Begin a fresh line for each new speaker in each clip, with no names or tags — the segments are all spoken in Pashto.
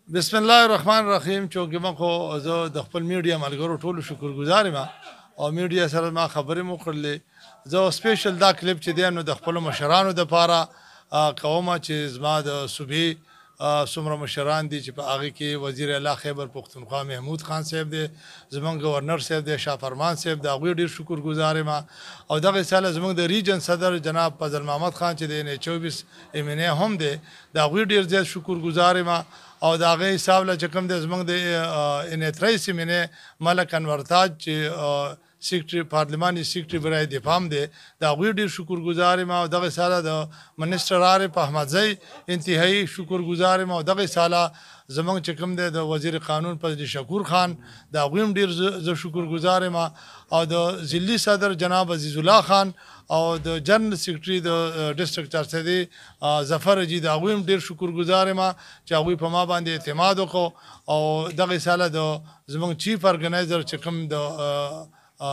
بسم الله الرحمن الرحیم. چونکې ما خو زه د خپل میډیا ملګرو ټولو شکرګزار یم او میډیا سره ما خبرې مو کړلې. زه سپیشل دا کلیپ چې دی نو د خپلو مشرانو دپاره کومه چې زما د صوبې څومره مشران دي چې په هغې کې وزیر اعلی خیبر پښتونخوا محمود خان صاحب دی، زمونږ گورنر صاحب دی شاه فرمان صاحب، د هغوی ډېر شکرګزار یم. او دغه ساله زمونږ د ریجن صدر جناب فضل محمد خان چې د NH24 MNA هم دی، د هغوی ډېر زیات شکرګزار یم. او د هغې حساب له چې کوم دی زمونږ د NH23 MNA ملک انور تاج چې سیکرټري پارلماني سیکرټري برای دفاع دی، د هغوی ډېر شکرګزار یم. او دغه ساله د منسټر عارف احمدزی انتهایي شکرګزار یم. او دغه ساله زمونږ چې کوم دی د وزیر قانون فضل شکور خان، د هغوی هم ډېر زه شکرګزار یم. او د ضلعي صدر جناب عزیز الله خان او د جنرال سیکرټري د ډسټرکټ چارسدي ظفر اجي، د هغوی هم ډېر شکرګزار یم چې هغوی په ما باندې اعتماد وکړو. او دغه ساله د زمونږ چیف ارګنایزر چې کوم د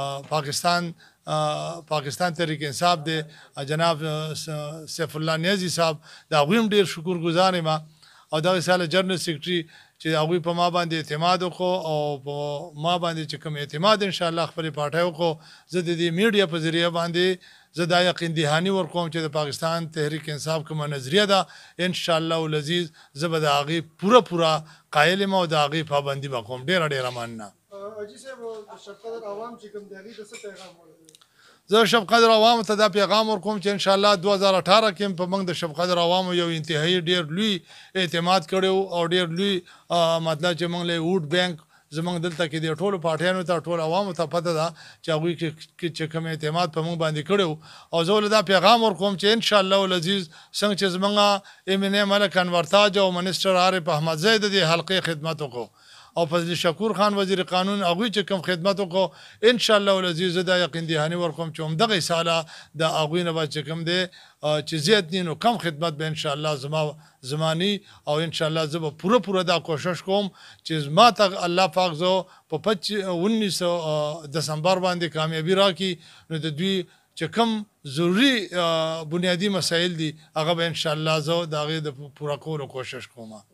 پاکستان تحریک انصاف دی جناب سیف الله نیازی صاحب، د هغوی هم ډېر شکرګزار یم. او دغه ساله جنرال سیکرټري چې هغوی په ما باندې اعتماد وکړو او په ما باندې چې کوم اعتماد انشاءالله خپلې پارټۍ وکړو، زه د دې میډیا په ذریعه باندې زه دا یقین دهاني ورکوم چې د پاکستان تحریک انصاف کومه نظریه ده انشاءالله العزیز زه به د هغې پوره قایل یم او د هغې پابندي به کوم. ډېره مننه.
حاجي صاحب شب قدر عوام چې کوم دی هغې ته څه پیغام ولرئ؟
زه شب قدر عوامو ته دا پیغام ورکوم چې انشاءالله 2018 کې په موږ د شب قدر عوامو یو انتهایي ډېر لوی اعتماد کړی او ډېر لوی مطلب چې موږ له ووټ بینک زمونږ دلته کې د ټولو پارټیانو ته ټولو عوامو ته پته ده چې هغوی کې چې کوم اعتماد په موږ باندې کړی او زه ولې دا پیغام ورکوم چې انشاءالله العزیز څنګه چې زمونږ MNA ملک انور تاج او منسټر عارف احمدزی د دې حلقې خدمت وکړو او فضل شکور خان وزیر قانون هغوی چې کوم خدمت وکړو انشاءالله العزیز زه دا یقین دهاني ورکوم چې همدغې ساله د هغوی نه به چې کوم دی چې زیات دي نو کم خدمت به انشاءالله زمانی او انشاءالله زه به پوره دا کوشش کوم چې ما ته الله پاک زه په 19 دسمبر باندې کامیابي راکړي نو د دوی چې کوم ضروري بنیادي مسایل دي هغه به انشاءالله زه د هغې د پوره کولو کوشش کوم.